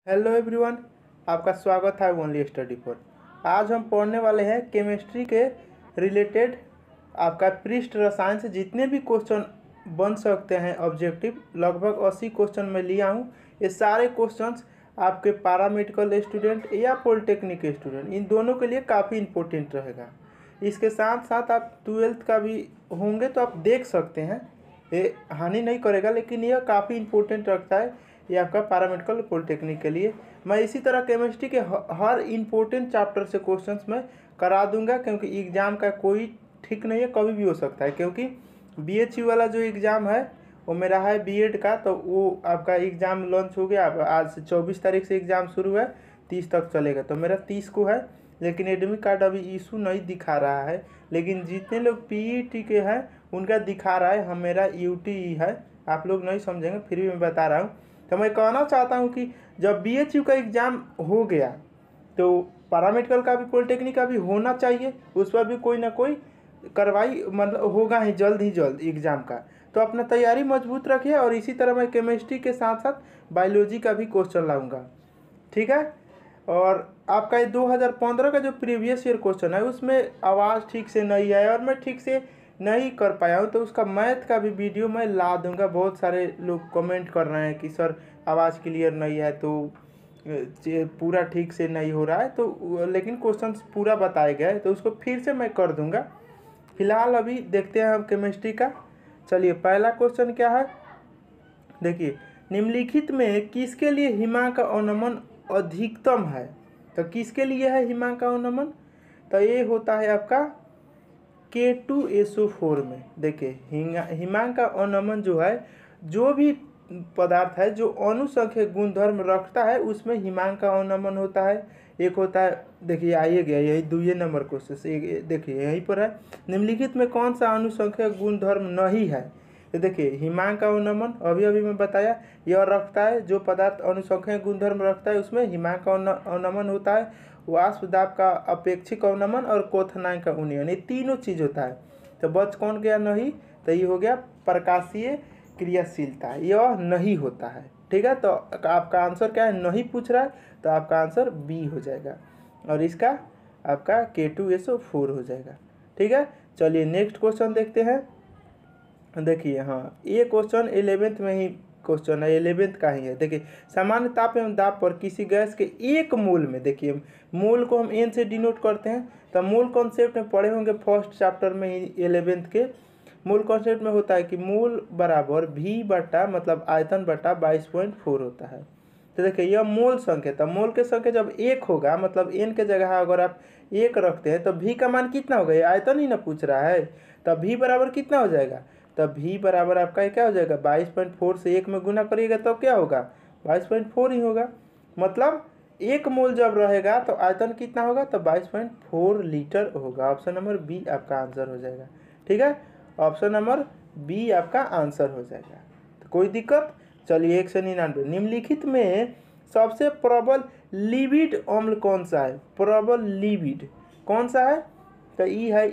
Hello everyone, आपका स्वागत है ओनली स्टडी पर। आज हम पढ़ने वाले हैं केमिस्ट्री के रिलेटेड आपका पृष्ठ रसायन से जितने भी क्वेश्चन बन सकते हैं ऑब्जेक्टिव, लगभग 80 क्वेश्चन मैं लिया हूँ। ये सारे क्वेश्चंस आपके पैरामेडिकल स्टूडेंट या पॉलिटेक्निक स्टूडेंट, इन दोनों के लिए काफ़ी इम्पोर्टेंट रहेगा। इसके साथ साथ आप 12th का भी होंगे तो आप देख सकते हैं, ये हानि नहीं करेगा, लेकिन यह काफ़ी इम्पोर्टेंट रखता है ये आपका पैरामेडिकल पॉलिटेक्निक के लिए। मैं इसी तरह केमिस्ट्री के हर इम्पोर्टेंट चैप्टर से क्वेश्चंस मैं करा दूंगा, क्योंकि एग्ज़ाम का कोई ठीक नहीं है, कभी भी हो सकता है। क्योंकि बीएचयू वाला जो एग्ज़ाम है वो मेरा है बीएड का, तो वो आपका एग्ज़ाम लॉन्च हो गया। अब आज से 24 तारीख से एग्ज़ाम शुरू है, 30 तक चलेगा। तो मेरा 30 को है, लेकिन एडमिट कार्ड अभी इशू नहीं दिखा रहा है। लेकिन जितने लोग पीईटी के हैं उनका दिखा रहा है, हम मेरा यूटी है। आप लोग नहीं समझेंगे, फिर भी मैं बता रहा हूँ। तो मैं कहना चाहता हूँ कि जब बीएचयू का एग्ज़ाम हो गया तो पैरामेडिकल का भी, पॉलिटेक्निक का भी होना चाहिए। उस पर भी कोई ना कोई कार्रवाई मतलब होगा ही जल्द एग्ज़ाम का। तो अपना तैयारी मजबूत रखिए। और इसी तरह मैं केमिस्ट्री के साथ साथ बायोलॉजी का भी क्वेश्चन लाऊंगा, ठीक है। और आपका ये 2015 का जो प्रीवियस ईयर क्वेश्चन है उसमें आवाज़ ठीक से नहीं आया और मैं ठीक से नहीं कर पाया हूँ, तो उसका मैथ का भी वीडियो मैं ला दूंगा। बहुत सारे लोग कमेंट कर रहे हैं कि सर आवाज़ क्लियर नहीं है, तो पूरा ठीक से नहीं हो रहा है, तो लेकिन क्वेश्चन पूरा बताया गया है, तो उसको फिर से मैं कर दूंगा। फिलहाल अभी देखते हैं हम केमिस्ट्री का। चलिए, पहला क्वेश्चन क्या है, देखिए, निम्नलिखित में किसके लिए हिमा का अवनमन अधिकतम है? तो किसके लिए है हिमा का अवनमन? तो ये होता है आपका K2SO4 में। देखिए, हिमांक का अवनमन जो है, जो भी पदार्थ है जो अनुसंख्यक गुणधर्म रखता है उसमें हिमांक का अवनमन होता है। एक होता है, देखिए आइए गया यही 2 नंबर क्वेश्चन, देखिए यहीं पर है, निम्नलिखित में कौन सा अनुसंख्यक गुणधर्म नहीं है? तो देखिए, हिमांक का अवनमन अभी मैं बताया, यह रखता है, जो पदार्थ अनुसंख्यक गुणधर्म रखता है उसमें हिमांक का अवनमन होता है। वाष्प दाब का अपेक्षिक अवनमन और क्वथनांक का उन्नयन, ये तीनों चीज होता है। तो बच कौन गया? नहीं। तो ये हो गया प्रकाशीय क्रियाशीलता, यह नहीं होता है, ठीक है। तो आपका आंसर क्या है? नहीं पूछ रहा है, तो आपका आंसर बी हो जाएगा और इसका आपका K2SO4 हो जाएगा, ठीक है। चलिए नेक्स्ट क्वेश्चन देखते हैं। देखिए, हाँ, ये क्वेश्चन 11th में ही क्वेश्चन है, 11th का ही है। देखिए, सामान्य ताप एवं दाब पर किसी गैस के 1 मोल में, देखिए मोल को हम एन से डिनोट करते हैं, तो मूल कॉन्सेप्ट में पढ़े होंगे फर्स्ट चैप्टर में ही 11th के। मूल कॉन्सेप्ट में होता है कि मूल बराबर V बटा मतलब आयतन बटा 22.4 होता है। तो देखिए, यह मोल संख्या, तो मोल के संख्या जब 1 होगा, मतलब एन के जगह अगर आप 1 रखते हैं तो V का मान कितना होगा? ये आयतन ही ना पूछ रहा है, तब V बराबर कितना हो जाएगा? तब V बराबर आपका क्या हो जाएगा? 22.4 से 1 में गुना करिएगा तो क्या होगा? 22.4 ही होगा। मतलब 1 मोल जब रहेगा तो आयतन कितना होगा? तो 22.4 लीटर होगा। ऑप्शन नंबर बी आपका आंसर हो जाएगा, ठीक है। ऑप्शन नंबर बी आपका आंसर हो जाएगा। तो कोई दिक्कत? चलिए, 199, निम्नलिखित में सबसे प्रबल लिपिड अम्ल कौन सा है? प्रबल लिपिड कौन सा है? तो ई है,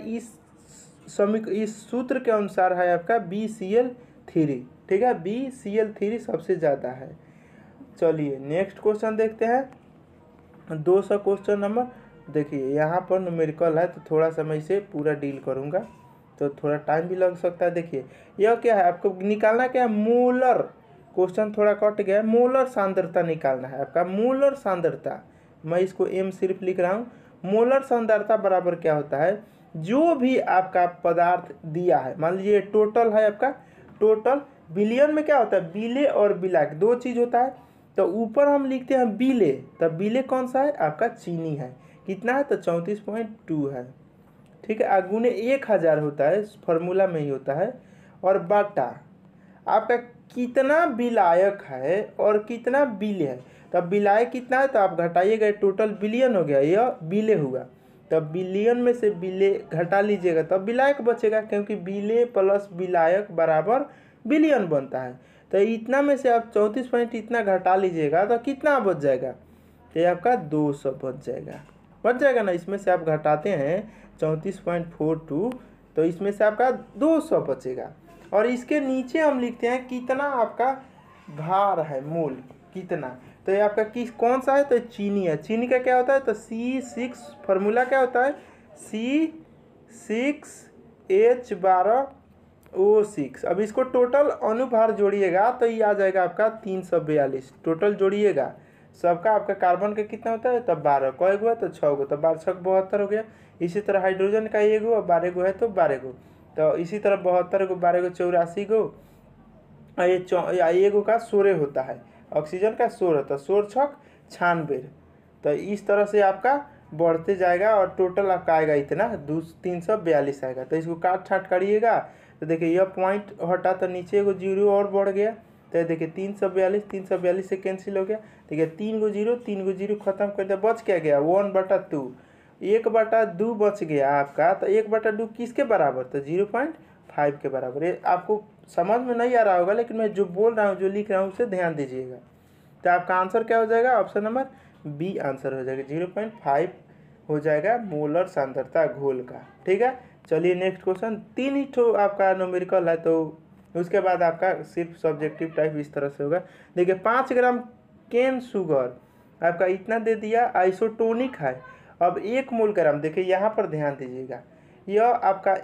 इस सूत्र के अनुसार है आपका BCl3, ठीक है। BCl3 सबसे ज़्यादा है। चलिए नेक्स्ट क्वेश्चन देखते हैं, 200 क्वेश्चन नंबर। देखिए, यहाँ पर न्यूमेरिकल है, तो थोड़ा सा मैं इसे पूरा डील करूँगा, तो थोड़ा टाइम भी लग सकता है। देखिए, यह क्या है, आपको निकालना क्या है? मोलर, क्वेश्चन थोड़ा कट गया है, मोलर सांद्रता निकालना है आपका। मोलर सांद्रता, मैं इसको M सिर्फ लिख रहा हूँ। मोलर सांद्रता बराबर क्या होता है? जो भी आपका पदार्थ दिया है, मान लीजिए टोटल है आपका, टोटल बिलियन में क्या होता है? बिले और बिलाक 2 चीज़ होता है। तो ऊपर हम लिखते हैं बिले, तब बिले कौन सा है? आपका चीनी है। कितना है? तो 34.2 है, ठीक है। गुने 1000 होता है, फॉर्मूला में ही होता है। और बाटा आपका कितना विलायक है और कितना बिले है। तब विलायक कितना है? तो आप घटाइएगा, टोटल बिलियन हो गया, यह बिले हुआ। तब बिलियन में से बिले घटा लीजिएगा तब विलायक बचेगा, क्योंकि बिले प्लस विलायक बराबर बिलियन बनता है। तो इतना में से आप 34 पॉइंट इतना घटा लीजिएगा तो कितना बच जाएगा? तो ये आपका 200 बच जाएगा ना। इसमें से आप घटाते हैं 34.42, तो इसमें से आपका 200 बचेगा। और इसके नीचे हम लिखते हैं कितना आपका भार है, मोल कितना। तो ये आपका किस कौन सा है, तो चीनी है। चीनी का क्या होता है, तो C6 फार्मूला क्या होता है, C6H12O6। अब इसको टोटल अनुभार जोड़िएगा तो ये आ जाएगा आपका 342। टोटल जोड़िएगा सबका, आपका कार्बन का कितना होता है, तब 12, कई गो है तो 6 गो, तो 12 6 72 हो गया। इसी तरह हाइड्रोजन का 1 गो और 12 गो है तो 12 गो, तो इसी तरह 72 गो, 12 गो 84 गो, और ये 1 गो का 16 होता है। ऑक्सीजन का 16 होता है, 16 छक 96। तो इस तरह से आपका बढ़ते जाएगा और टोटल आपका आएगा इतना 342 आएगा। तो इसको काट छाट करिएगा तो देखिए यह पॉइंट हटा तो नीचे एगो जीरो और बढ़ गया, तो देखिए 342 से कैंसिल हो गया। देखिए 3 गो जीरो खत्म कर दिया, बच क्या गया 1/2, 1/2 बच गया आपका। तो 1/2 किसके बराबर, तो 0.5 के बराबर। ये आपको समझ में नहीं आ रहा होगा, लेकिन मैं जो बोल रहा हूँ जो लिख रहा हूँ उसे ध्यान दीजिएगा। तो आपका आंसर क्या हो जाएगा, ऑप्शन नंबर बी आंसर हो जाएगा, 0.5 हो जाएगा मोलर सांद्रता घोल का। ठीक है, चलिए नेक्स्ट क्वेश्चन। 3 ही ठो आपका न्यूमेरिकल है, तो उसके बाद आपका सिर्फ सब्जेक्टिव टाइप इस तरह से होगा। देखिए 5 ग्राम केन शुगर आपका इतना दे दिया, आइसोटोनिक है। अब 1 मोल ग्राम, देखिए यहाँ पर ध्यान दीजिएगा, यह आपका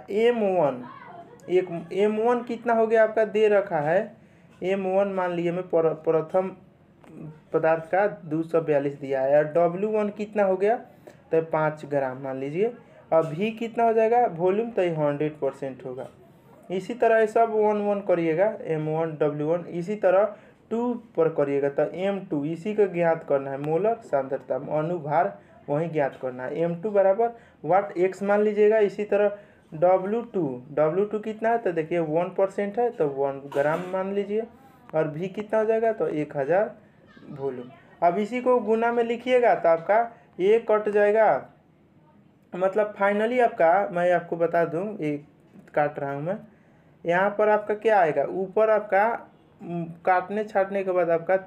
M1 कितना हो गया आपका, दे रखा है M1 मान लीजिए मैं प्रथम पदार्थ का 242 दिया है, और W1 कितना हो गया, तो 5 ग्राम मान लीजिए। अब भी कितना हो जाएगा वॉल्यूम, तो 100% होगा। इसी तरह सब 1 करिएगा, M1 W1, इसी तरह 2 पर करिएगा तो M2, इसी को ज्ञात करना है, मोलर सांद्रता अनुभार वही ज्ञात करना है। M2 बराबर वाट x मान लीजिएगा। इसी तरह W2 कितना है, तो देखिए 1% है तो 1 ग्राम मान लीजिए, और भी कितना हो जाएगा, तो 1000 वॉल्यूम। अब इसी को गुना में लिखिएगा तो आपका ये कट जाएगा, मतलब फाइनली आपका मैं आपको बता दूं, ये काट रहा हूँ मैं, यहाँ पर आपका क्या आएगा, ऊपर आपका काटने छाटने के बाद आपका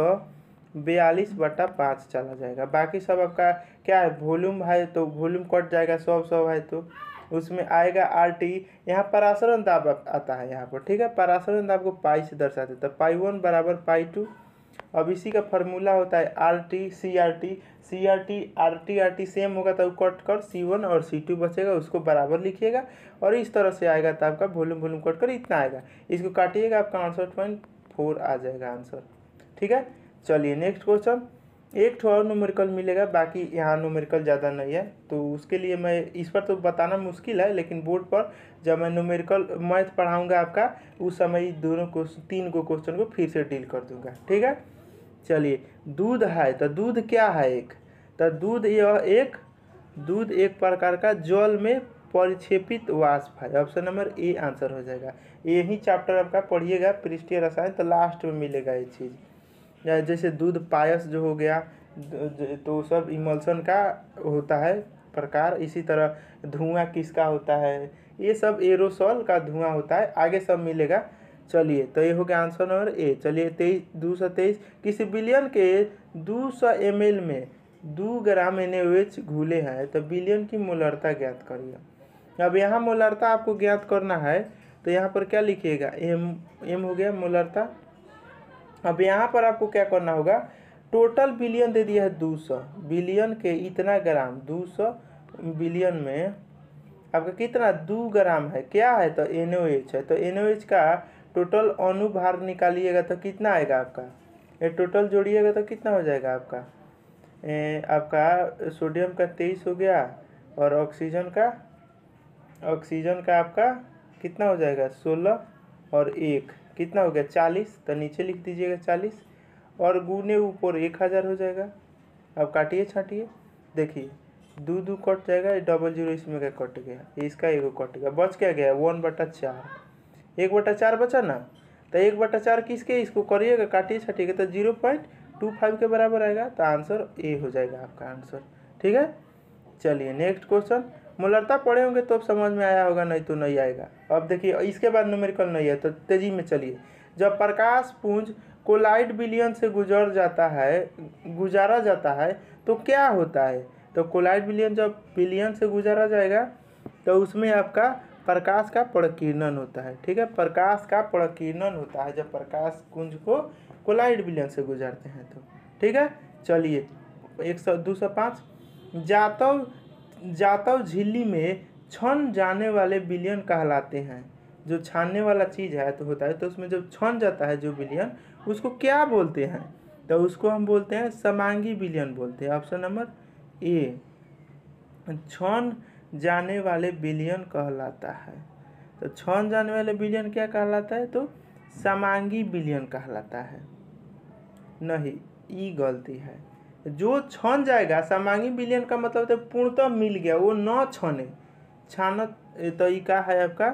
342/5 चला जाएगा। बाकी सब आपका क्या है, वॉल्यूम है तो वॉल्यूम कट जाएगा, 100 है तो उसमें आएगा RT। यहाँ परासरण दाब आता है यहाँ पर। ठीक है, परासरण दाब को पाई से दर्शाते, तो π1 बराबर π2। अब इसी का फॉर्मूला होता है RT RT सेम होगा तो कट कर C1 और C2 बचेगा, उसको बराबर लिखिएगा, और इस तरह से आएगा तो आपका वॉल्यूम कट कर इतना आएगा। इसको काटिएगा, आपका 68.4 आ जाएगा आंसर। ठीक है, चलिए नेक्स्ट क्वेश्चन। एक ठो और न्यूमेरिकल मिलेगा, बाकी यहाँ न्यूमेरिकल ज़्यादा नहीं है, तो उसके लिए मैं इस पर तो बताना मुश्किल है, लेकिन बोर्ड पर जब मैं न्यूमेरिकल मैथ पढ़ाऊँगा आपका, उस समय दोनों को 3 को क्वेश्चन को फिर से डील कर दूँगा। ठीक है, चलिए दूध है, तो दूध क्या है, एक तो दूध एक प्रकार का जल में परिक्षेपित वाष्प है। ऑप्शन नंबर ए आंसर हो जाएगा। यही चैप्टर आपका पढ़िएगा पृष्ठीय रसायन, तो लास्ट में मिलेगा ये चीज़। जैसे दूध पायस जो हो गया, तो सब इमल्सन का होता है प्रकार। इसी तरह धुआं किसका होता है, ये सब एरोसॉल का धुआं होता है, आगे सब मिलेगा। चलिए, तो ये हो गया आंसर नंबर ए। चलिए 223, किसी बिलियन के 200 ml में 2 ग्राम NaOH घुले हैं, तो बिलियन की मोलरता ज्ञात करिए। अब यहाँ मोलरता आपको ज्ञात करना है, तो यहाँ पर क्या लिखिएगा, एम हो गया मोलरता। अब यहाँ पर आपको क्या करना होगा, टोटल बिलियन दे दिया है 200, बिलियन के इतना ग्राम, 200 बिलियन में आपका कितना 2 ग्राम है, क्या है, तो NaOH है। तो NaOH का टोटल अनुभार निकालिएगा तो कितना आएगा आपका, ये टोटल जोड़िएगा तो कितना हो जाएगा आपका, आपका सोडियम का 23 हो गया, और ऑक्सीजन का आपका कितना हो जाएगा 16, और 1 कितना हो गया 40, तो नीचे लिख दीजिएगा 40, और गुने ऊपर 1000 हो जाएगा। अब काटिए छाटिए, देखिए 2 कट जाएगा, 00 इसमें का कट गया, इसका एगो कट गया, बच क्या गया 1/4, 1/4 बचा ना, तो 1/4 किसके, इसको करिएगा काटिए छाटिएगा तो 0.25 के बराबर आएगा, तो आंसर ए हो जाएगा आपका आंसर। ठीक है, चलिए नेक्स्ट क्वेश्चन। मोलरता पढ़े होंगे तो अब समझ में आया होगा, नहीं तो नहीं आएगा। अब देखिए इसके बाद न्यूमेरिकल नहीं है, तो तेजी में चलिए। जब प्रकाश पुंज कोलाइड बिलियन से गुजारा जाता है तो क्या होता है, तो कोलाइड बिलियन जब बिलियन से गुजारा जाएगा तो उसमें आपका प्रकाश का प्रकीर्णन होता है। ठीक है, प्रकाश का प्रकीर्णन होता है जब प्रकाश पुंज को कोलाइड बिलियन से गुजारते हैं तो। ठीक है। चलिए 205 जातव जातव झिल्ली में छन जाने वाले विलयन कहलाते हैं। जो छानने वाला चीज़ है तो होता है, तो उसमें जब छन जाता है जो विलयन, उसको क्या बोलते हैं? तो उसको हम बोलते हैं समांगी विलयन बोलते हैं। ऑप्शन नंबर ए छन जाने वाले विलयन कहलाता है। तो छन जाने वाले विलयन क्या कहलाता है? तो समांगी विलयन कहलाता है। नहीं, ये गलती है। जो छन जाएगा, समांगी विलयन का मतलब तो पूर्णतः मिल गया, वो न छने। छानत तरीका है आपका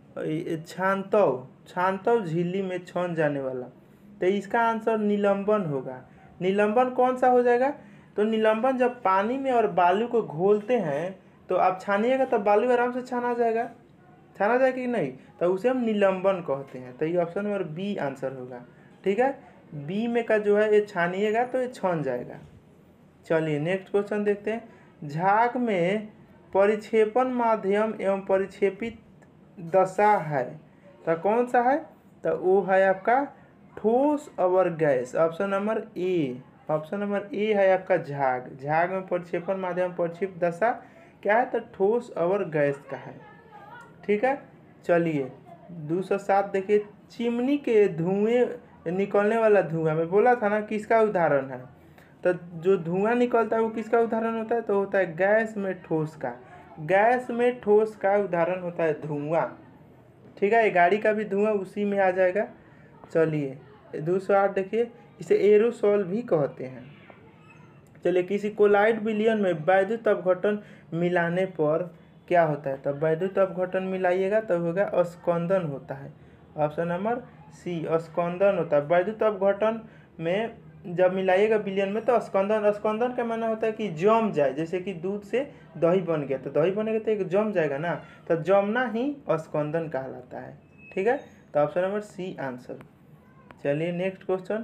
छानतव, छानतव झिल्ली में छन जाने वाला। तो इसका आंसर निलंबन होगा। निलंबन कौन सा हो जाएगा? तो निलंबन जब पानी में और बालू को घोलते हैं तो आप छानिएगा तो बालू आराम से छाना जाएगा, छाना जाएगा कि नहीं? तो उसे हम निलंबन कहते हैं। तो ये ऑप्शन नंबर बी आंसर होगा। ठीक है, बी में का जो है ये छानिएगा तो ये छन जाएगा। चलिए नेक्स्ट क्वेश्चन देखते हैं। झाग में परिक्षेपण माध्यम एवं परिक्षेपित दशा है, तो कौन सा है? तो वो है आपका ठोस और गैस। Option number A, option number A है आपका झाग। झाग में परिक्षेपण माध्यम परिक्षेपित दशा क्या है? तो ठोस और गैस का है। ठीक है। चलिए 207 देखिए। चिमनी के धुएं निकलने वाला धुआं, मैं बोला था ना किसका उदाहरण है? तो जो धुआं निकलता है वो किसका उदाहरण होता है? तो होता है गैस में ठोस का। गैस में ठोस का उदाहरण होता है धुआं। ठीक है, ये गाड़ी का भी धुआं उसी में आ जाएगा। चलिए 208 देखिए। इसे एरोसोल भी कहते हैं। चलिए किसी कोलाइड विलयन में वैद्युत अपघटन मिलाने पर क्या होता है? तब वैद्युत अपघटन मिलाइएगा तब होगा अस्कंदन होता है। ऑप्शन नंबर सी अस्कंदन होता है। वैद्युत अपघटन में जब मिलाइएगा विलयन में तो अस्कंदन, अस्कंदन का माना होता है कि जम जाए। जैसे कि दूध से दही बन गया, तो दही बनेगा तो एक जम जाएगा ना, तो जमना ही अस्कंदन कहलाता है। ठीक है, तो ऑप्शन नंबर सी आंसर। चलिए नेक्स्ट क्वेश्चन।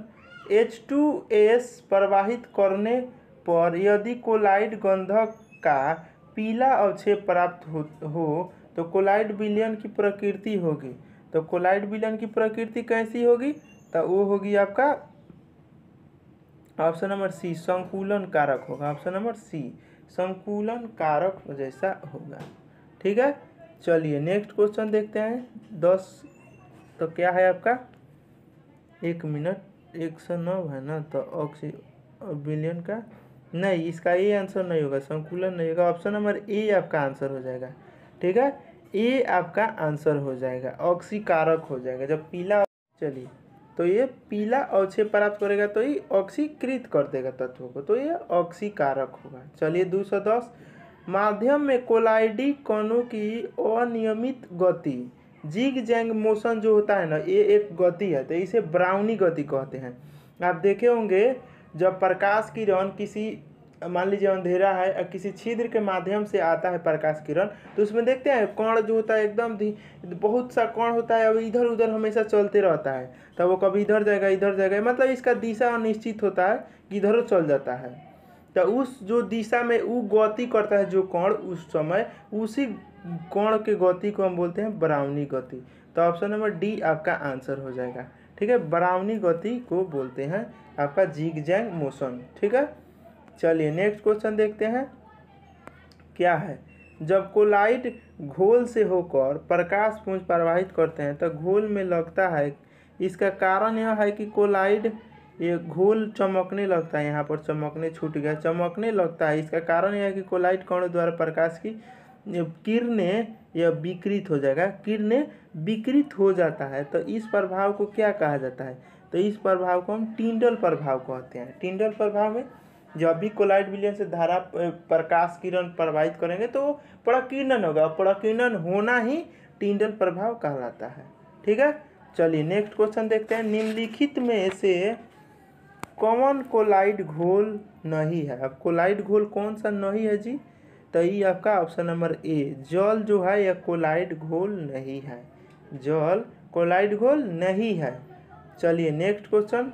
H2S प्रवाहित करने पर यदि कोलाइड गंधक का पीला अवक्षेप प्राप्त हो तो कोलाइड विलयन की प्रकृति होगी। तो कोलाइड विलयन की प्रकृति कैसी होगी? तो वो होगी आपका ऑप्शन नंबर सी संकुलन कारक होगा। ऑप्शन नंबर सी संकुलन कारक जैसा होगा। ठीक है। चलिए नेक्स्ट क्वेश्चन देखते हैं 10। तो क्या है आपका? 1 मिनट 109 है ना, तो ऑक्सी विलयन का नहीं, इसका ये आंसर नहीं होगा, संकुलन नहीं होगा। ऑप्शन नंबर ए आपका आंसर हो जाएगा। ठीक है, ए आपका आंसर हो जाएगा, ऑक्सीकारक हो जाएगा जब पीला। चलिए तो ये पीला अवक्षेप प्राप्त करेगा तो ये ऑक्सीकृत कर देगा तत्वों को, तो ये ऑक्सीकारक होगा। चलिए 210। माध्यम में कोलाइडी कणों की अनियमित गति, जिग जैंग मोशन जो होता है ना, ये एक गति है, तो इसे ब्राउनी गति कहते हैं। आप देखे होंगे जब प्रकाश किरण किसी, मान लीजिए अंधेरा है और किसी छिद्र के माध्यम से आता है प्रकाश किरण, तो उसमें देखते हैं कण जो होता है एकदम बहुत सा कण होता है, अब इधर उधर हमेशा चलते रहता है। तब वो कभी इधर जाएगा इधर जाएगा, मतलब इसका दिशा अनिश्चित होता है कि इधर चल जाता है। तो उस जो दिशा में वो गति करता है जो कण, उस समय उसी कण के गति को हम बोलते हैं ब्राउनी गति। तो ऑप्शन नंबर डी आपका आंसर हो जाएगा। ठीक है, ब्राउनी गति को बोलते हैं आपका जिग जैंग मोशन। ठीक है। चलिए नेक्स्ट क्वेश्चन देखते हैं। क्या है? जब कोलाइड घोल से होकर प्रकाश पुंज प्रवाहित करते हैं तो घोल में लगता है, इसका कारण यह है कि कोलाइड ये घोल चमकने लगता है, यहाँ पर चमकने छूट गया, चमकने लगता है। इसका कारण यह है कि कोलाइड कणों द्वारा प्रकाश की किरणें यह विकृत हो जाएगा, किरणें विकृत हो जाता है। तो इस प्रभाव को क्या कहा जाता है? तो इस प्रभाव को हम टिंडल प्रभाव कहते हैं। टिंडल प्रभाव में जब भी कोलाइड विलयन से धारा प्रकाश किरण प्रवाहित करेंगे तो प्रकीर्णन होगा, प्रकीर्णन होना ही टिंडल प्रभाव कहलाता है। ठीक है। चलिए नेक्स्ट क्वेश्चन देखते हैं। निम्नलिखित में से कौन कोलाइड घोल नहीं है? अब कोलाइड घोल कौन सा नहीं है जी? तो ये आपका ऑप्शन नंबर ए जल जो है यह कोलाइड घोल नहीं है, जल कोलाइड घोल नहीं है। चलिए नेक्स्ट क्वेश्चन।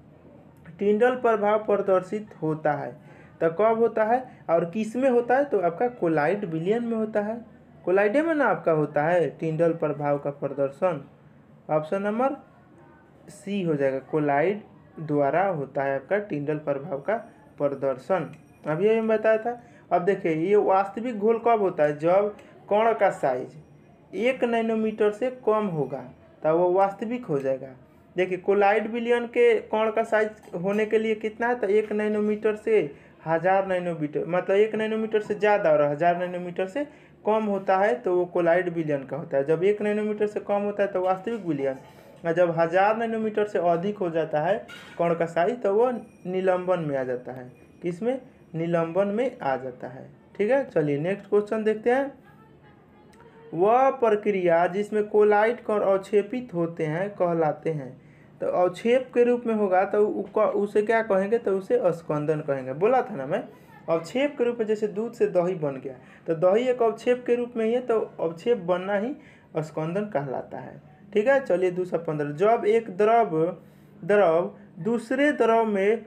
टिंडल प्रभाव प्रदर्शित होता है तो कब होता है और किस में होता है? तो आपका कोलाइड विलयन में होता है, कोलाइडे में ना आपका होता है टिंडल प्रभाव का प्रदर्शन। ऑप्शन नंबर सी हो जाएगा, कोलाइड द्वारा होता है आपका टिंडल प्रभाव का प्रदर्शन। अभी अभी मैं बताया था। अब देखिए ये वास्तविक घोल कब होता है, जब कण का साइज 1 नैनोमीटर से कम होगा तब वो वास्तविक हो जाएगा। देखिए कोलाइड विलयन के कण का साइज होने के लिए कितना है, तो 1 नैनोमीटर से 1000 नैनोमीटर, मतलब 1 नैनोमीटर से ज़्यादा और 1000 नैनोमीटर से कम होता है तो वो कोलाइड विलयन का होता है। जब 1 नैनोमीटर से कम होता है तो वास्तविक विलयन, और जब 1000 नैनोमीटर से अधिक हो जाता है कण का साइज तो वो निलंबन में आ जाता है। किसमें, निलंबन में आ जाता है। ठीक है, चलिए नेक्स्ट क्वेश्चन देखते हैं। वह प्रक्रिया जिसमें कोलाइड कण अवक्षेपित होते हैं कहलाते हैं। तो अवक्षेप के रूप में होगा तो उसे क्या कहेंगे, तो उसे स्कंदन कहेंगे। बोला था ना मैं, अवक्षेप के रूप में, जैसे दूध से दही बन गया तो दही एक अवक्षेप के रूप में ही है, तो अवक्षेप बनना ही स्कंदन कहलाता है। ठीक है, चलिए 215। जब एक द्रव दूसरे द्रव में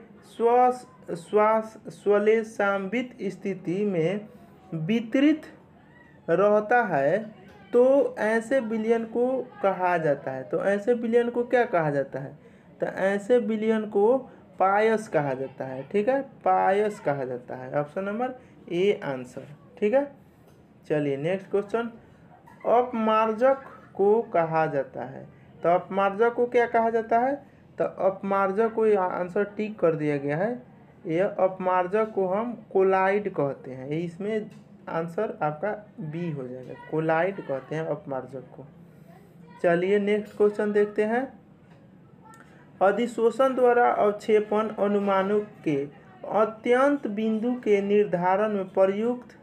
स्वलेशांबित स्थिति में वितरित रहता है तो ऐसे विलयन को कहा जाता है। तो ऐसे विलयन को क्या कहा जाता है, तो ऐसे विलयन को पायस कहा जाता है। ठीक है, पायस कहा जाता है। Option number A answer. ठीक है, चलिए नेक्स्ट क्वेश्चन। अपमार्जक को कहा जाता है। तो अपमार्जक को क्या कहा जाता है, तो अपमार्जक को आंसर टिक कर दिया गया है। यह अपमार्जक को हम कोलाइड कहते हैं। इसमें आंसर आपका बी हो जाएगा, कोलाइड कहते हैं अपमार्जक को। चलिए नेक्स्ट क्वेश्चन देखते हैं। अधिशोषण द्वारा अवक्षेपण अनुमानों के अत्यंत बिंदु के निर्धारण में प्रयुक्त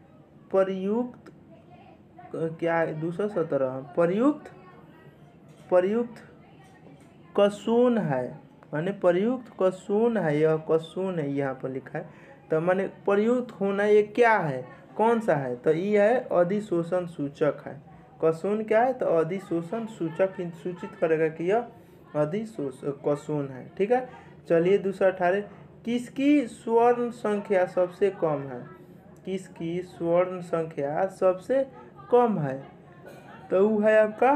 क्या है, 217 प्रयुक्त कसून है। माने प्रयुक्त कसून है, यह कसून है यहाँ पर लिखा है। तो माने प्रयुक्त होना ये क्या है, कौन सा है, तो ये है अधिशोषण सूचक है। कसून क्या है, तो अधिशोषण सूचक सूचित करेगा कि यह कसून है। ठीक है, चलिए 218। किसकी स्वर्ण संख्या सबसे कम है, किसकी स्वर्ण संख्या सबसे कम है, तो वो है आपका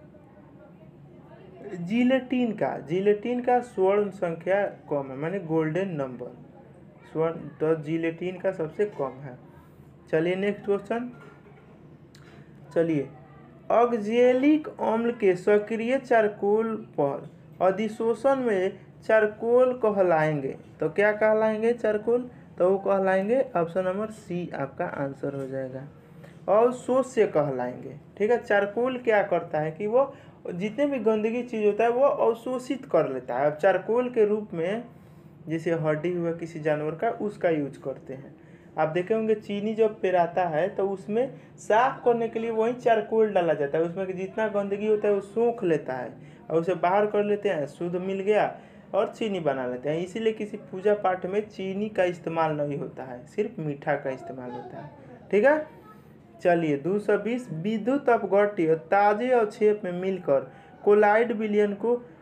जिलेटिन का स्वर्ण संख्या कम है, माने गोल्डन नंबर स्वर्ण, तो जिलेटिन का सबसे कम है। चलिए नेक्स्ट क्वेश्चन। चलिए, ऑक्जेलिक अम्ल के सक्रिय चारकोल पर अधिशोषण में चारकोल कहलाएंगे। तो क्या कहलाएंगे चारकोल, तो वो कहलाएंगे ऑप्शन नंबर सी आपका आंसर हो जाएगा, अवशोष्य कहलाएंगे। ठीक है, चारकोल क्या करता है कि वो जितने भी गंदगी चीज़ होता है वो अवशोषित कर लेता है। अब चारकोल के रूप में जैसे हड्डी हुआ किसी जानवर का, उसका यूज करते हैं। आप देखे होंगे चीनी जब पेराता है तो उसमें साफ करने के लिए वही चारकोल डाला जाता है। उसमें जितना गंदगी होता है वो सोख लेता है और उसे बाहर कर लेते हैं, शुद्ध मिल गया और चीनी बना लेते हैं। इसीलिए किसी पूजा पाठ में चीनी का इस्तेमाल नहीं होता है, सिर्फ मीठा का इस्तेमाल होता है। ठीक है, चलिए 220। विद्युत अपघट्य ताजे अवक्षेप में मिलकर कोलाइड विलयन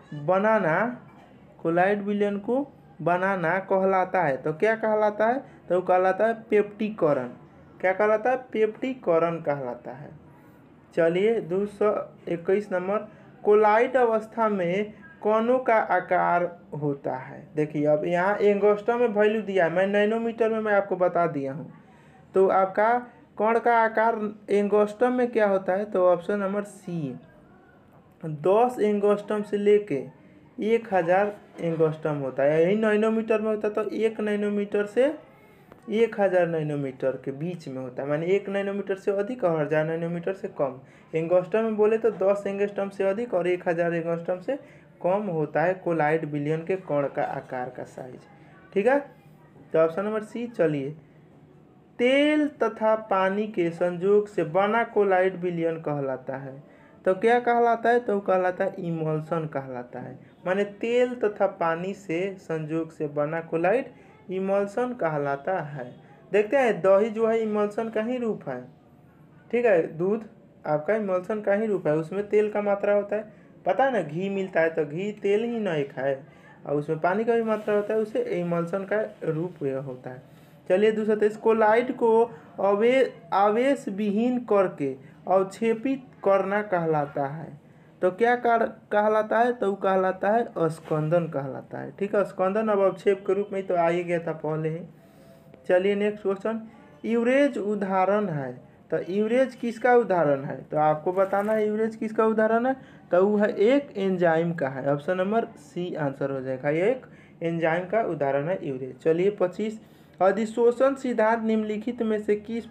को बनाना कहलाता है। तो क्या कहलाता है, तो वो कहलाता है पेप्टीकरण। क्या कहलाता है, पेप्टीकरण कहलाता है। चलिए 221 नंबर। कोलाइड अवस्था में कणों का आकार होता है। देखिए अब यहाँ एंगस्ट्रम में वैल्यू दिया है, मैं नैनोमीटर में मैं आपको बता दिया हूँ। तो आपका कण का आकार एंगस्ट्रम में क्या होता है, तो ऑप्शन नंबर सी 10 एंगस्ट्रम से लेके 1000 एंगस्ट्रम होता है। यही नैनोमीटर में होता है, तो 1 नैनोमीटर से 1000 नैनोमीटर के बीच में होता है, माने 1 नैनोमीटर से अधिक और 1000 नैनोमीटर से कम। एंगस्ट्रम में बोले तो 10 एंगस्ट्रम से अधिक और 1000 एंगस्ट्रम से कम होता है कोलाइड विलयन के कण का आकार का साइज। ठीक है, तो ऑप्शन नंबर सी। चलिए, तेल तथा पानी के संयोग से बना कोलाइड विलयन कहलाता है। तो क्या कहलाता है, तो कहलाता है इमल्शन कहलाता है। माने तेल तथा पानी से संयोग से बना कोलाइड इमल्शन कहलाता है। देखते हैं दही जो है इमल्शन का ही रूप है। ठीक है, दूध आपका इमल्शन का ही रूप है, उसमें तेल का मात्रा होता है। पता है ना, घी मिलता है तो घी तेल ही ना एक है, और उसमें पानी का भी मात्रा होता है, उसे इमल्शन का रूप यह होता है। चलिए 223। कोलाइड को आवेश विहीन करके अवक्षेपित करना कहलाता है। तो क्या कहलाता है, तो वो कहलाता है स्कंदन कहलाता है। ठीक है, स्कंदन अब अवक्षेप के रूप में तो आ ही गया था पहले ही। चलिए नेक्स्ट क्वेश्चन, यूरेज उदाहरण है, तो यूरेज किसका उदाहरण है, तो आपको बताना है यूरेज किसका उदाहरण है, तो वो है एक एंजाइम का है। ऑप्शन नंबर सी आंसर हो जाएगा, ये एक एंजाइम का उदाहरण है यूरेज। चलिए 25, अधिशोषण सिद्धांत निम्नलिखित में से किस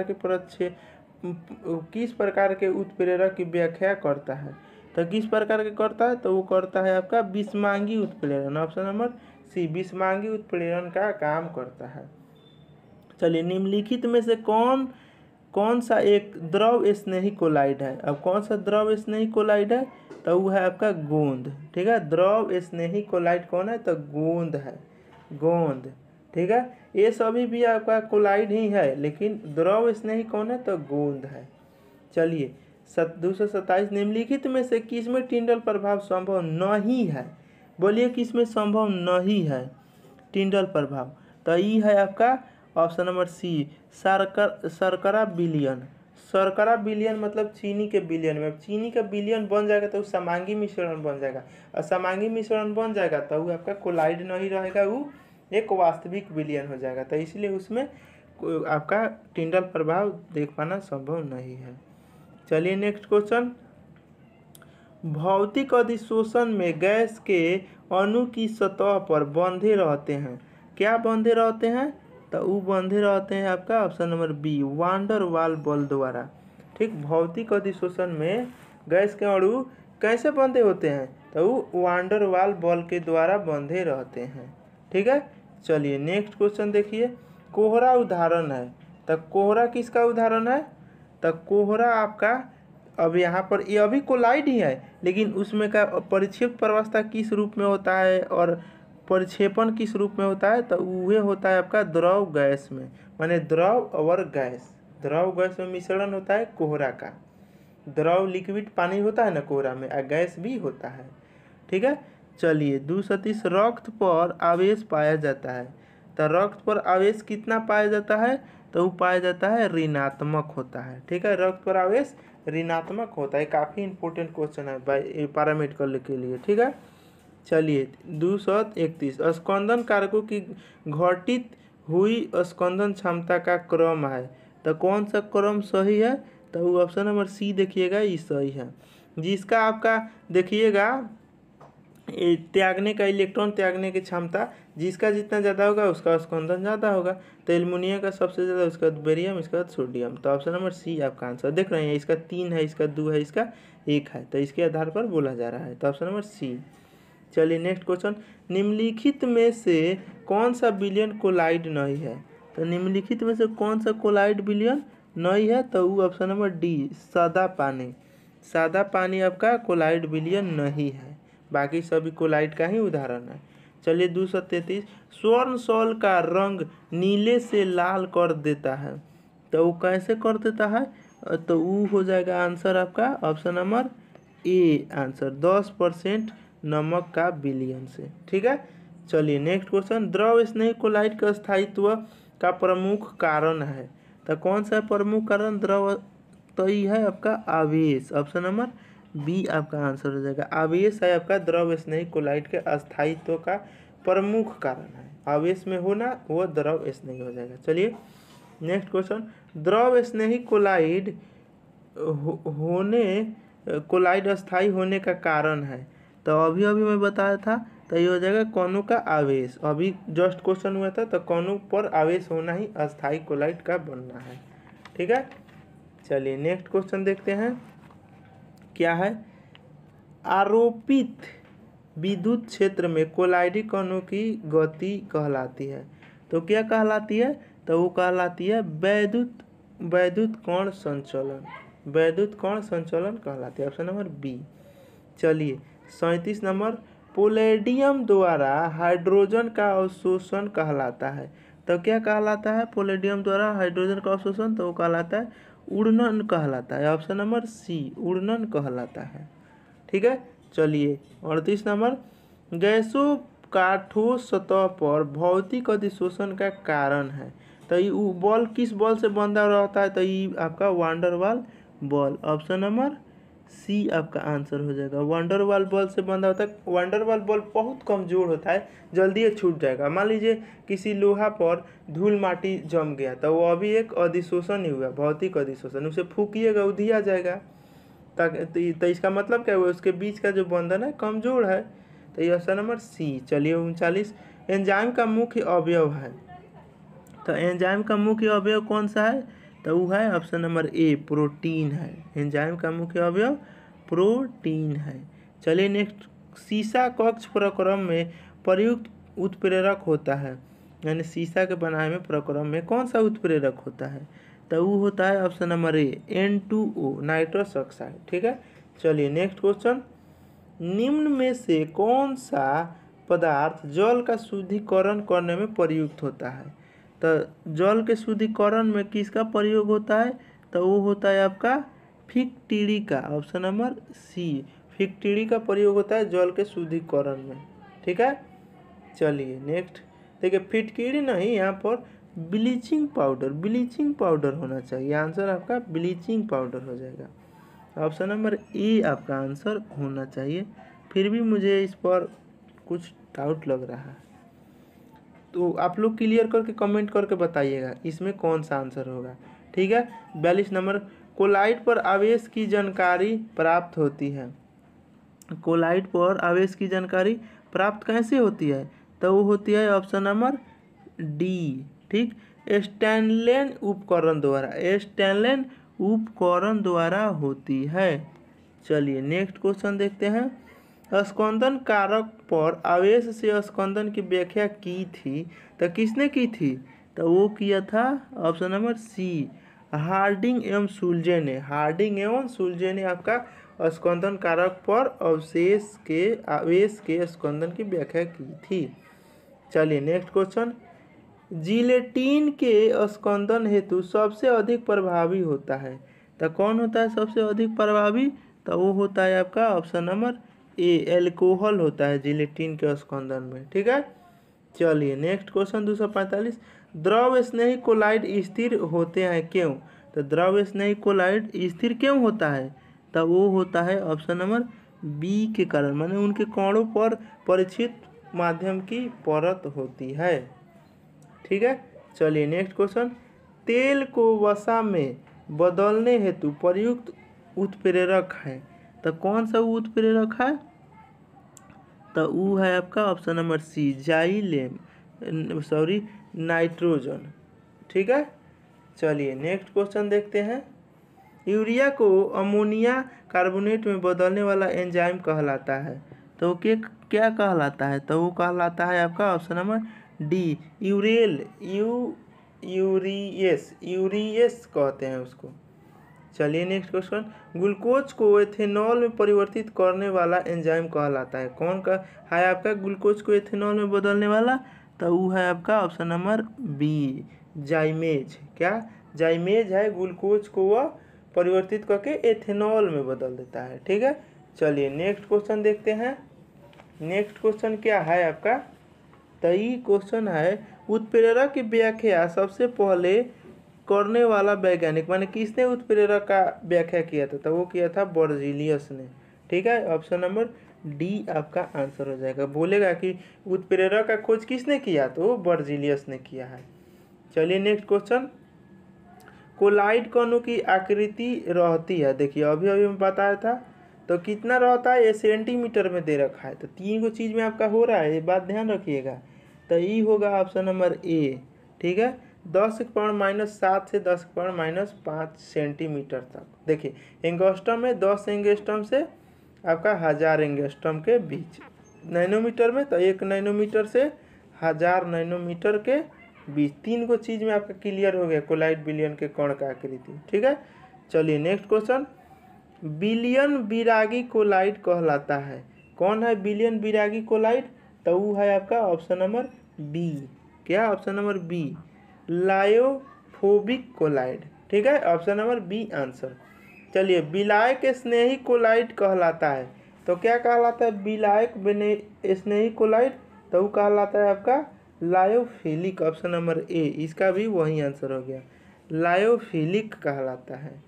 प्रकार के उत्प्रेरक की व्याख्या करता है, तो किस प्रकार के करता है, तो वो करता है आपका विषमांगी उत्प्रेरण। ऑप्शन नंबर सी विषमांगी उत्प्रेरण का काम करता है। चलिए निम्नलिखित में से कौन सा एक द्रव स्नेही कोलाइड है, अब कौन सा द्रव स्नेही कोलाइड है, तो वो है आपका गोंद। ठीक है, द्रव स्नेही कोलाइड कौन है, तो गोंद है, गोंद। ठीक है, ये सभी भी आपका कोलाइड ही है, लेकिन द्रव स्नेही कौन है, तो गोंद है। चलिए 227, निम्नलिखित में से किसमें टिंडल प्रभाव संभव नहीं है, बोलिए किसमें संभव नहीं है टिंडल प्रभाव, तो ये है आपका ऑप्शन नंबर सी शर्करा विलयन। शर्करा विलयन मतलब चीनी के विलयन में, चीनी का विलयन बन जाएगा तो समांगी मिश्रण बन जाएगा, और समांगी मिश्रण बन जाएगा तो वो आपका कोलाइड नहीं रहेगा, वो एक वास्तविक विलयन हो जाएगा, तो इसलिए उसमें आपका टिंडल प्रभाव देख पाना संभव नहीं है। चलिए नेक्स्ट क्वेश्चन, भौतिक अधिशोषण में गैस के अणु की सतह पर बंधे रहते हैं, क्या बंधे रहते हैं, तो वो बंधे रहते हैं आपका ऑप्शन नंबर बी वान डर वाल बल द्वारा। ठीक, भौतिक अधिशोषण में गैस के अणु कैसे बंधे होते हैं, तो वो वान डर वाल बल के द्वारा बंधे रहते हैं। ठीक है, चलिए नेक्स्ट क्वेश्चन देखिए, कोहरा उदाहरण है, तो कोहरा किसका उदाहरण है, तो कोहरा आपका अब यहाँ पर ये अभी कोलाइड ही है, लेकिन उसमें का परिक्षेप प्रवस्था किस रूप में होता है और परिक्षेपण किस रूप में होता है, तो वह होता है आपका द्रव गैस में, माने द्रव और गैस, द्रव गैस में मिश्रण होता है कोहरा का। द्रव लिक्विड पानी होता है ना कोहरा में, और गैस भी होता है। ठीक है, चलिए 230, रक्त पर आवेश पाया जाता है, तो रक्त पर आवेश कितना पाया जाता है, तो वो पाया जाता है ऋणात्मक होता है। ठीक है, रक्त पर आवेश ऋणात्मक होता है, काफ़ी इंपॉर्टेंट क्वेश्चन है पैरामेडिकल के लिए। ठीक है, चलिए 231, स्कंदन कारकों की घटित हुई स्कंदन क्षमता का क्रम है, तो कौन सा क्रम सही है, तो वो ऑप्शन नंबर सी देखिएगा, ये सही है। जिसका आपका देखिएगा त्यागने का इलेक्ट्रॉन त्यागने की क्षमता जिसका जितना ज़्यादा होगा उसका स्कंदन ज़्यादा होगा, तो एल्युमिनियम का सबसे ज़्यादा, उसका बाद बेरियम, इसका बाद सोडियम, तो ऑप्शन नंबर सी आपका आंसर देख रहे हैं, इसका 3 है, इसका 2 है, इसका 1 है, तो इसके आधार पर बोला जा रहा है, तो ऑप्शन नंबर सी। चलिए नेक्स्ट क्वेश्चन, निम्नलिखित में से कौन सा विलयन कोलाइड नहीं है, तो निम्नलिखित में से कौन सा कोलाइड विलयन नहीं है, तो वो ऑप्शन नंबर डी सादा पानी। सादा पानी आपका कोलाइड विलयन नहीं है, बाकी सभी कोलाइड का ही उदाहरण है। चलिए 233, स्वर्ण सॉल का रंग नीले से लाल कर देता है, तो वो कैसे कर देता है, तो वो हो जाएगा आंसर आपका ऑप्शन नंबर ए आंसर 10% नमक का विलयन से। ठीक है, चलिए नेक्स्ट क्वेश्चन, द्रव स्नेही कोलाइड का स्थायित्व का प्रमुख कारण है, तो कौन सा प्रमुख कारण द्रव, तो ये है आपका आवेश, ऑप्शन नंबर बी आपका आंसर हो जाएगा, आवेश है आपका द्रव स्नेही कोलाइड के अस्थायित्व का प्रमुख कारण है, आवेश में होना वो द्रव स्नेही हो जाएगा। चलिए नेक्स्ट क्वेश्चन, द्रव स्नेही कोलाइड कोलाइड अस्थायी होने का कारण है, तो अभी मैं बताया था, तो ये हो जाएगा कणों का आवेश, अभी जस्ट क्वेश्चन हुआ था, तो कणों पर आवेश होना ही अस्थायी कोलाइड का बनना है। ठीक है, चलिए नेक्स्ट क्वेश्चन देखते हैं क्या है, आरोपित विद्युत क्षेत्र में कोलाइडी कणों की गति कहलाती है, तो क्या कहलाती है, तो वो कहलाती है वैद्युत कण संचलन, वैद्युत कण संचलन कहलाती है, ऑप्शन नंबर बी। चलिए 37 नंबर, पोलेडियम द्वारा हाइड्रोजन का अवशोषण कहलाता है, तो क्या कहलाता है, पोलेडियम द्वारा हाइड्रोजन का अवशोषण, तो वो कहलाता है उड़नन कहलाता है, ऑप्शन नंबर सी उड़नन कहलाता है। ठीक है, चलिए 38 नंबर, गैसों का ठोस सतह पर भौतिक अधिशोषण का कारण है, तो ये बॉल किस बॉल से बंधा रहता है, तो ये आपका वान डर वाल बॉल, ऑप्शन नंबर सी आपका आंसर हो जाएगा। वंडरवाल बल्ब से बंधा होता है। वंडरवाल बल्ब बहुत कमज़ोर होता है, जल्दी ये छूट जाएगा। मान लीजिए किसी लोहा पर धूल माटी जम गया तो वो अभी एक अधिशोषण ही हुआ, भौतिक अधिशोषण। उसे फूकिएगा उधिया जाएगा। तो इसका मतलब क्या हुआ, उसके बीच का जो बंधन है कमज़ोर है। तो ये ऑप्शन नंबर सी। चलिए 39, एंजाइम का मुख्य अवयव है। तो एंजाइम का मुख्य अवयव कौन सा है, तो वो है ऑप्शन नंबर ए, प्रोटीन है। एंजाइम का मुख्य अवयव प्रोटीन है। चलिए नेक्स्ट, सीसा कक्ष प्रक्रम में प्रयुक्त उत्प्रेरक होता है, यानी सीसा के बनाए में प्रक्रम में कौन सा उत्प्रेरक होता है, तो वो होता है option number A, N2O, nitrous oxide. ठीक है। चलिए नेक्स्ट क्वेश्चन, निम्न में से कौन सा पदार्थ जल का शुद्धिकरण करने में प्रयुक्त होता है। तो जल के शुद्धिकरण में किसका प्रयोग होता है, तो वो होता है आपका फिकटीडी का, ऑप्शन नंबर सी, फिकटीडी का प्रयोग होता है जल के शुद्धिकरण में। ठीक है। चलिए नेक्स्ट देखिए, फिटकीड़ी नहीं, यहाँ पर ब्लीचिंग पाउडर होना चाहिए। आंसर आपका ब्लीचिंग पाउडर हो जाएगा। ऑप्शन नंबर ए आपका आंसर होना चाहिए। फिर भी मुझे इस पर कुछ डाउट लग रहा है, तो आप लोग क्लियर करके कमेंट करके बताइएगा इसमें कौन सा आंसर होगा। ठीक है। 42 नंबर, कोलाइड पर आवेश की जानकारी प्राप्त होती है। कोलाइड पर आवेश की जानकारी प्राप्त कैसे होती है, तो वो होती है ऑप्शन नंबर डी। ठीक, स्टैनलेन उपकरण द्वारा होती है। चलिए नेक्स्ट क्वेश्चन देखते हैं, स्कंदन कारक पर आवेश से स्कंदन की व्याख्या की थी, तो किसने की थी, तो वो किया था ऑप्शन नंबर सी, हार्डिंग एवं सुलजे ने आपका स्कंदन कारक पर आवेश के स्कंदन की व्याख्या की थी। चलिए नेक्स्ट क्वेश्चन, जिलेटिन के स्कंदन हेतु सबसे अधिक प्रभावी होता है, तो कौन होता है सबसे अधिक प्रभावी, तो वो होता है आपका ऑप्शन नंबर ए, एल्कोहल होता है जिलेटिन के स्कंदन में। ठीक है। चलिए नेक्स्ट क्वेश्चन 245, द्रव स्नेही कोलाइड स्थिर होते हैं क्यों, तो द्रव स्नेही कोलाइड स्थिर क्यों होता है, तो वो होता है ऑप्शन नंबर बी के कारण, माने उनके कणों पर परिचित माध्यम की परत होती है। ठीक है। चलिए नेक्स्ट क्वेश्चन, तेल को वसा में बदलने हेतु प्रयुक्त उत्प्रेरक है, तो कौन सा उत्प्रेरक है, तो वो है आपका ऑप्शन नंबर सी, नाइट्रोजन। ठीक है। चलिए नेक्स्ट क्वेश्चन देखते हैं, यूरिया को अमोनिया कार्बोनेट में बदलने वाला एंजाइम कहलाता है, तो क्या कहलाता है, तो वो कहलाता है आपका ऑप्शन नंबर डी, यूरियस कहते हैं उसको। चलिए नेक्स्ट क्वेश्चन, ग्लूकोज को एथेनॉल में परिवर्तित करने वाला एंजाइम कहलाता है, कौन का है आपका ग्लूकोज को एथेनॉल में बदलने वाला, तो वो है आपका ऑप्शन नंबर बी, जाइमेज। क्या जाइमेज है, ग्लूकोज को वह परिवर्तित करके एथेनॉल में बदल देता है। ठीक है। चलिए नेक्स्ट क्वेश्चन देखते हैं, नेक्स्ट क्वेश्चन क्या है आपका, तो ये क्वेश्चन है, उत्प्रेरक की व्याख्या सबसे पहले करने वाला वैज्ञानिक, माने किसने उत्प्रेरक का व्याख्या किया था, तो वो किया था बर्जीलियस ने। ठीक है। ऑप्शन नंबर डी आपका आंसर हो जाएगा। बोलेगा कि उत्प्रेरक का खोज किसने किया, तो वो बर्जीलियस ने किया है। चलिए नेक्स्ट क्वेश्चन, कोलाइड कणों की आकृति रहती है, देखिए अभी मैं बताया था, तो कितना रहता है, ये सेंटीमीटर में दे रखा है, तो 3 को चीज़ में आपका हो रहा है, ये बात ध्यान रखिएगा। तो ये होगा ऑप्शन नंबर ए। ठीक है। 10⁻⁷ से 10⁻⁵ सेंटीमीटर तक। देखिए एंगस्ट्रम में 10 एंगस्ट्रम से आपका 1000 एंगस्ट्रम के बीच, नैनोमीटर में तो 1 नैनोमीटर से 1000 नैनोमीटर के बीच। 3 को चीज़ में आपका क्लियर हो गया कोलाइड बिलियन के कण का आकृति। ठीक है। चलिए नेक्स्ट क्वेश्चन, बिलियन विरागी कोलाइड कहलाता है, कौन है बिलियन विरागी कोलाइड, तो वो है आपका ऑप्शन नंबर बी। क्या option number B, lyophobic colloid. ठीक है। Option number B answer. चलिए विलायक स्नेही कोलाइड कहलाता है, तो क्या कहलाता है, विलायक स्नेही कोलाइड, तो वो कहलाता है आपका लायोफिलिक। ऑप्शन नंबर ए, इसका भी वही आंसर हो गया, लायोफिलिक कहलाता है।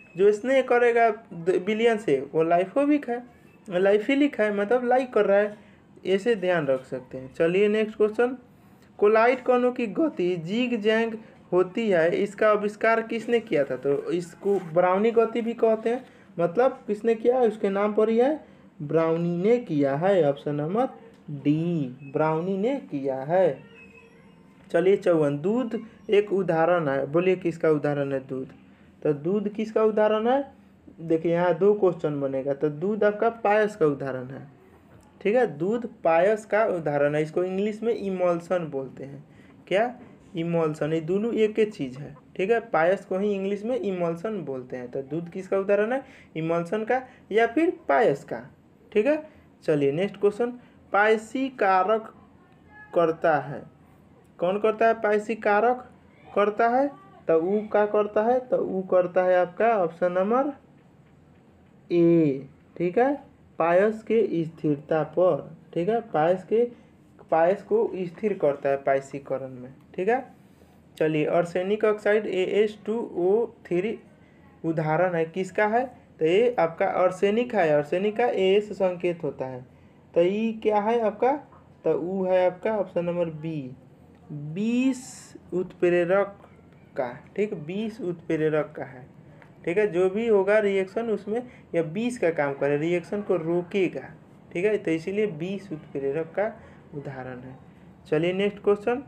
जो स्नेह करेगा बिलियन से वो लाइफोबिक है, लाइफिलिक है, मतलब लाइक कर रहा है, ऐसे ध्यान रख सकते हैं। चलिए नेक्स्ट क्वेश्चन, कोलाइड कणों की गति जिग जैग होती है, इसका आविष्कार किसने किया था? तो इसको ब्राउनी गति भी कहते हैं, मतलब किसने किया है, उसके नाम पर ही है, ब्राउनी ने किया है। ऑप्शन नंबर डी, ब्राउनी ने किया है। चलिए 54, दूध एक उदाहरण है, बोलिए किसका उदाहरण है दूध? तो दूध किसका उदाहरण है? देखिए यहाँ दो क्वेश्चन बनेगा, तो दूध आपका पायस का उदाहरण है, ठीक है, दूध पायस का उदाहरण है। इसको इंग्लिश में इमल्सन बोलते हैं। क्या? इमल्सन, ये दोनों एक ही चीज़ है, ठीक है। पायस को ही इंग्लिश में इमल्सन बोलते हैं। तो दूध किसका उदाहरण है? इमल्सन का या फिर पायस का, ठीक है। चलिए नेक्स्ट क्वेश्चन, पायसी कारक करता है, कौन करता है? पायसी कारक करता है, तो ऊ क्या करता है? तो ऊ करता है आपका ऑप्शन नंबर ए, ठीक है, पायस के स्थिरता पर, ठीक है, पायस को स्थिर करता है पायसीकरण में, ठीक है। चलिए आर्सेनिक ऑक्साइड AS2O3 उदाहरण है, किसका है? तो ये आपका आर्सेनिक है, आर्सेनिक का AS संकेत होता है, तो ये क्या है आपका? तो ऊ है आपका ऑप्शन नंबर बी, 20 उत्प्रेरक का, ठीक, 20 उत्प्रेरक का है, ठीक है। जो भी होगा रिएक्शन उसमें या 20 का काम करे, रिएक्शन को रोकेगा, ठीक है, तो इसीलिए 20 उत्प्रेरक का उदाहरण है। चलिए नेक्स्ट क्वेश्चन,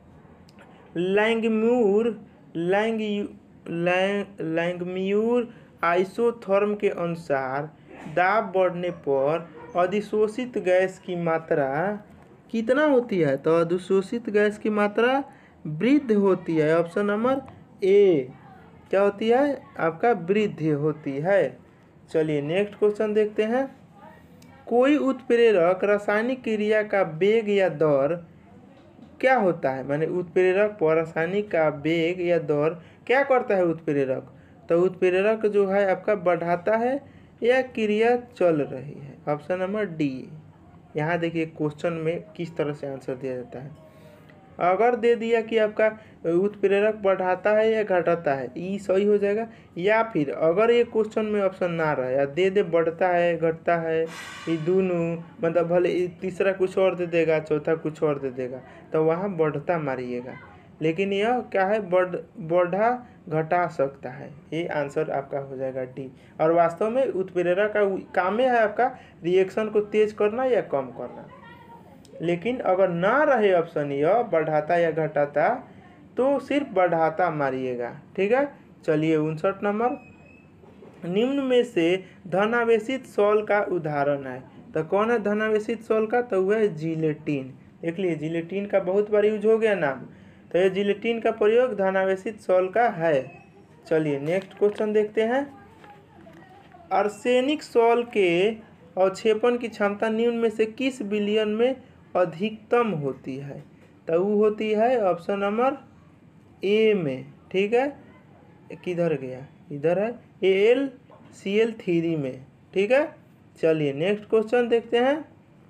लैंगम्यूर आइसोथर्म के अनुसार दाब बढ़ने पर अधिशोषित गैस की मात्रा कितना होती है? तो अधिशोषित गैस की मात्रा वृद्धि होती है। ऑप्शन नंबर ए, क्या होती है आपका? वृद्धि होती है। चलिए नेक्स्ट क्वेश्चन देखते हैं, कोई उत्प्रेरक रासायनिक क्रिया का वेग या दर क्या होता है? माने उत्प्रेरक पर रासायनिक का वेग या दर क्या करता है उत्प्रेरक? तो उत्प्रेरक जो है आपका बढ़ाता है या क्रिया चल रही है? Option number D. यहाँ देखिए क्वेश्चन में किस तरह से आंसर दिया जाता है। अगर दे दिया कि आपका उत्प्रेरक बढ़ाता है या घटाता है, ये सही हो जाएगा। या फिर अगर ये क्वेश्चन में ऑप्शन ना रहे या दे दे बढ़ता है घटता है, ये दोनों, मतलब भले तीसरा कुछ और दे देगा, चौथा कुछ और दे देगा, तो वहाँ बढ़ता मारिएगा। लेकिन यह क्या है? बढ़ा घटा सकता है, ये आंसर आपका हो जाएगा डी। और वास्तव में उत्प्रेरक का काम है आपका रिएक्शन को तेज करना या कम करना। लेकिन अगर ना रहे ऑप्शन यह बढ़ाता या घटाता, तो सिर्फ बढ़ाता मारिएगा, ठीक है। चलिए 59 नंबर, निम्न में से धनावेशित सॉल का उदाहरण है, तो कौन है धनावेशित सॉल का? तो वह है जिलेटिन। देख लिए जिलेटिन का बहुत बार यूज हो गया नाम, तो ये जिलेटिन का प्रयोग धनावेशित सॉल का है। चलिए नेक्स्ट क्वेश्चन देखते हैं, आर्सेनिक सॉल के अवक्षेपण की क्षमता निम्न में से किस बिलियन में अधिकतम होती है? तो वो होती है ऑप्शन नंबर ए में, ठीक है। किधर गया? इधर है, AlCl3 में, ठीक है। चलिए नेक्स्ट क्वेश्चन देखते हैं,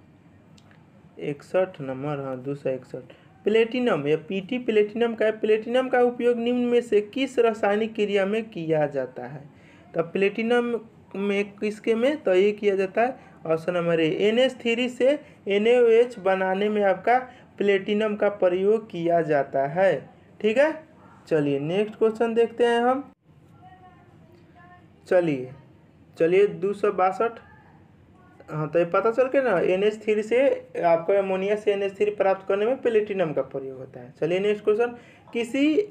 61 नंबर, हाँ 261, प्लेटिनम या PT प्लेटिनम का है। प्लेटिनम का उपयोग निम्न में से किस रासायनिक क्रिया में किया जाता है? तो प्लेटिनम में किसके में? तो ये किया जाता है ऑप्शन नंबर ए, NH3 से NaOH बनाने में आपका प्लेटिनम का प्रयोग किया जाता है, ठीक है। चलिए नेक्स्ट क्वेश्चन देखते हैं हम, चलिए 262, हाँ तो ये पता चल के ना NH3 से आपको अमोनिया से NH3 प्राप्त करने में प्लेटिनम का प्रयोग होता है। चलिए नेक्स्ट क्वेश्चन, किसी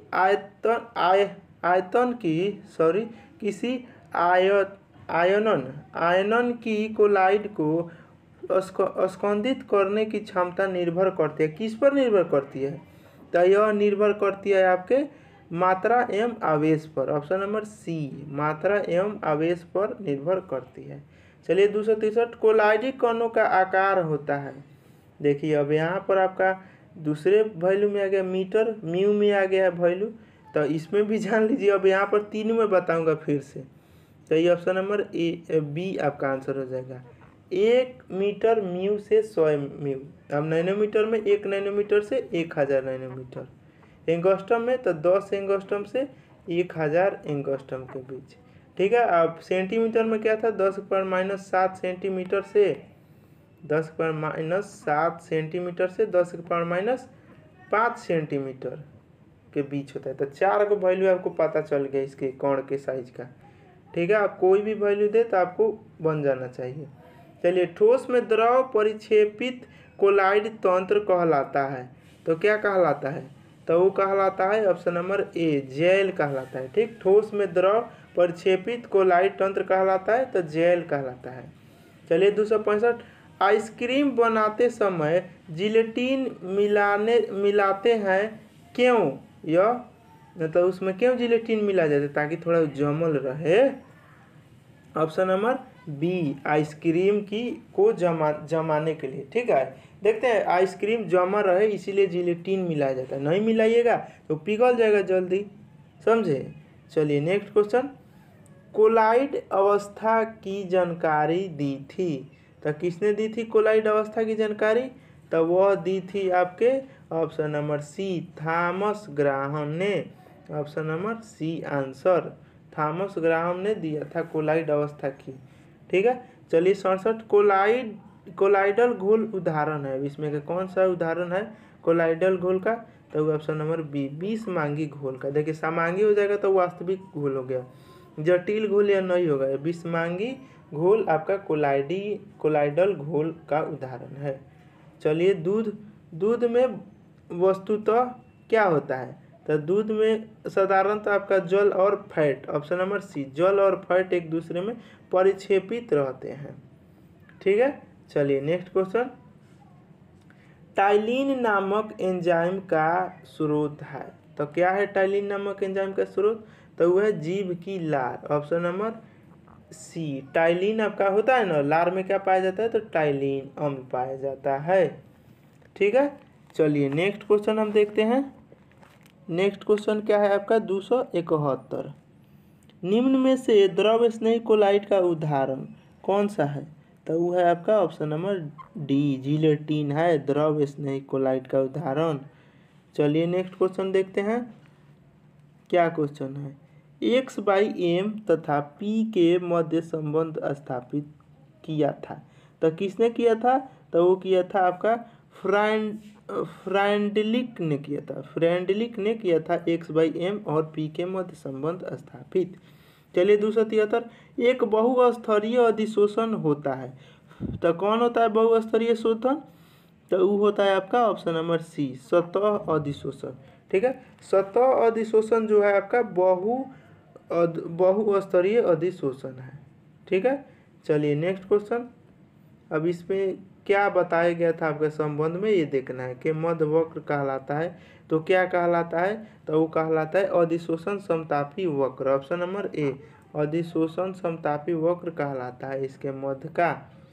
आयनन की कोलाइड को स्कंदित करने की क्षमता निर्भर करती है, किस पर निर्भर करती है? तो यह निर्भर करती है आपके मात्रा एवं आवेश पर। ऑप्शन नंबर सी, मात्रा एवं आवेश पर निर्भर करती है। चलिए 263, कोलाइडिक कणों का आकार होता है। देखिए अब यहाँ पर आपका दूसरे वैल्यू में आ गया मीटर, म्यू में आ गया वैल्यू, तो इसमें भी जान लीजिए। अब यहाँ पर तीनों में बताऊंगा फिर से, तो ये ऑप्शन नंबर बी आपका आंसर हो जाएगा। 1 मीटर म्यू से 100 म्यू, अब नैनोमीटर में 1 नैनोमीटर से 1000 नैनोमीटर, एंगस्ट्रम में तो 10 एंगस्ट्रम से 1000 एंगस्ट्रम के बीच। ठीक है। अब सेंटीमीटर में क्या था, 10⁻⁻7 सेंटीमीटर से 10⁻⁻7 सेंटीमीटर से 10⁻⁻5 सेंटीमीटर के बीच होता है। तो 4 को वैल्यू आपको पता चल गया इसके कण के साइज का। ठीक है, आप कोई भी वैल्यू दे तो आपको बन जाना चाहिए। चलिए, ठोस में द्रव परिक्षेपित कोलाइड तंत्र कहलाता है। तो क्या कहलाता है, तो वो कहलाता है ऑप्शन नंबर ए, जेल कहलाता है। ठीक, ठोस में द्रव परिक्षेपित कोलाइड तंत्र कहलाता है तो जेल कहलाता है। चलिए 265, आइसक्रीम बनाते समय जिलेटिन मिलाते हैं क्यों, यह मतलब उसमें क्यों जिलेटिन मिला जाता है, ताकि थोड़ा जमल रहे। ऑप्शन नंबर बी, आइसक्रीम को जमाने के लिए। ठीक है, देखते हैं, आइसक्रीम जमा रहे इसीलिए जिलेटिन मिलाया जाता है। नहीं मिलाइएगा तो पिघल जाएगा जल्दी, समझे। चलिए नेक्स्ट क्वेश्चन, कोलाइड अवस्था की जानकारी दी थी। तो किसने दी थी कोलाइड अवस्था की जानकारी, तो वह दी थी आपके option number C, Thomas Graham ने। Option number C answer, Thomas Graham ने दिया था कोलाइड अवस्था की। ठीक है। चलिए 67, कोलाइडल घोल उदाहरण है, इसमें का कौन सा उदाहरण है कोलाइडल घोल का, तो ऑप्शन नंबर बी, विषमांगी घोल का। देखिए समांगी हो जाएगा तो वास्तविक घोल हो गया, जटिल घोल या नहीं होगा। विषमांगी घोल आपका कोलाइडल घोल का उदाहरण है। चलिए दूध में वस्तुतः क्या होता है, तो दूध में साधारणतः आपका जल और फैट, ऑप्शन नंबर सी, जल और फैट एक दूसरे में परिक्षेपित रहते हैं। ठीक है। चलिए नेक्स्ट क्वेश्चन, टाइलिन नामक एंजाइम का स्रोत है। तो क्या है टाइलिन नामक एंजाइम का स्रोत, तो वह है जीभ की लार। ऑप्शन नंबर सी, टाइलिन आपका होता है ना, लार में क्या पाया जाता है, तो टाइलिन अम्ल पाया जाता है। ठीक है। चलिए नेक्स्ट क्वेश्चन हम देखते हैं। नेक्स्ट क्वेश्चन क्या है आपका 271, निम्न में से द्रव स्नेही कोलाइड का उदाहरण कौन सा है, तो वो है आपका ऑप्शन नंबर डी, जिलेटिन है द्रव स्नेही कोलाइड का उदाहरण। चलिए नेक्स्ट क्वेश्चन देखते हैं, क्या क्वेश्चन है, x/m तथा p के मध्य संबंध स्थापित किया था। तो किसने किया था, तो वो किया था आपका फ्रेंडलिक ने किया था। फ्रेंडलिक ने किया था x/m और p के मध्य संबंध स्थापित। चलिए 273, एक बहुस्तरीय अधिशोषण होता है। तो कौन होता है बहुस्तरीय शोषण, तो वो होता है आपका ऑप्शन नंबर सी, सतह अधिशोषण। ठीक है, सतह अधिशोषण जो है आपका बहुस्तरीय अधिशोषण है। ठीक है। चलिए नेक्स्ट क्वेश्चन, अब इसमें क्या बताया गया था आपके संबंध में, ये देखना है कि मध्यवक्र कहलाता है। तो क्या कहलाता है, तो वो कहलाता है अधिशोषण समतापी वक्र। ऑप्शन नंबर ए, अधिशोषण समतापी वक्र कहलाता है। इसके मध्य का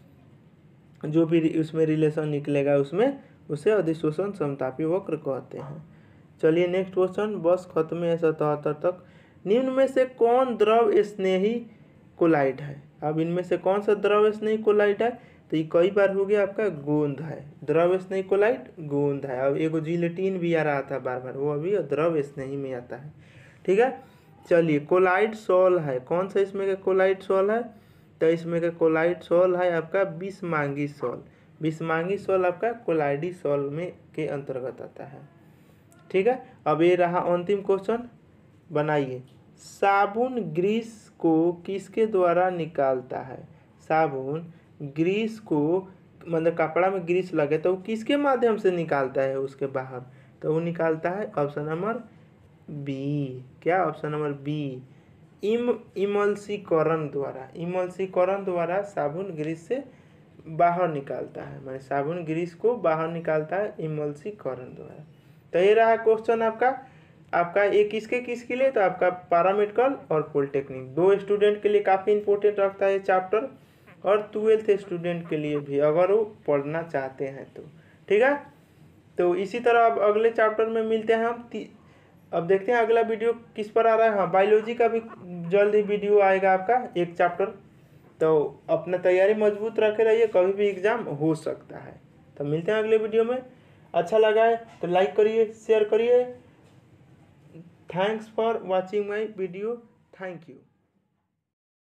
जो भी उसमें रिलेशन निकलेगा उसमें उसे अधिशोषण समतापी वक्र कहते हैं। चलिए नेक्स्ट क्वेश्चन, बस खत्म है 77 तक। निम्न में से कौन द्रव स्नेही कोलाइड है। अब इनमें से कौन सा द्रव स्नेही कोलाइड है, तो ये कई बार हो गया आपका गोंद है, द्रव स्नेही कोलाइड गोंद है। अब एगो जिलेटिन भी आ रहा था बार बार, वो अभी द्रव स्नेही में आता है। ठीक है। चलिए कोलाइड सॉल है, कौन सा इसमें का कोलाइड सॉल है, तो इसमें का कोलाइड सॉल है आपका विषमांगी सॉल। विषमांगी सॉल आपका कोलाइडी सॉल में के अंतर्गत आता है। ठीक है। अब ये रहा अंतिम क्वेश्चन, बनाइए, साबुन ग्रीस को किसके द्वारा निकालता है। साबुन ग्रीस को मतलब कपड़ा में ग्रीस लगे तो वो किसके माध्यम से निकालता है उसके बाहर, तो वो निकालता है ऑप्शन नंबर बी, क्या ऑप्शन नंबर बी, इमल्सीकरण द्वारा। इमल्सीकरण द्वारा साबुन ग्रीस से बाहर निकालता है, मैंने साबुन ग्रीस को बाहर निकालता है इमल्सीकरण द्वारा। तो ये रहा क्वेश्चन आपका एक किसके लिए, तो आपका पैरामेडिकल और पॉलिटेक्निक, दो स्टूडेंट के लिए काफ़ी इंपॉर्टेंट रखता है ये चैप्टर, और 12th स्टूडेंट के लिए भी अगर वो पढ़ना चाहते हैं तो। ठीक है। तो इसी तरह अब अगले चैप्टर में मिलते हैं हम। अब देखते हैं अगला वीडियो किस पर आ रहा है। हाँ, बायोलॉजी का भी जल्द ही वीडियो आएगा आपका एक चैप्टर। तो अपना तैयारी मजबूत रखे रहिए, कभी भी एग्ज़ाम हो सकता है। तो मिलते हैं अगले वीडियो में। अच्छा लगा है तो लाइक करिए, शेयर करिए। Thanks for watching my video. Thank you.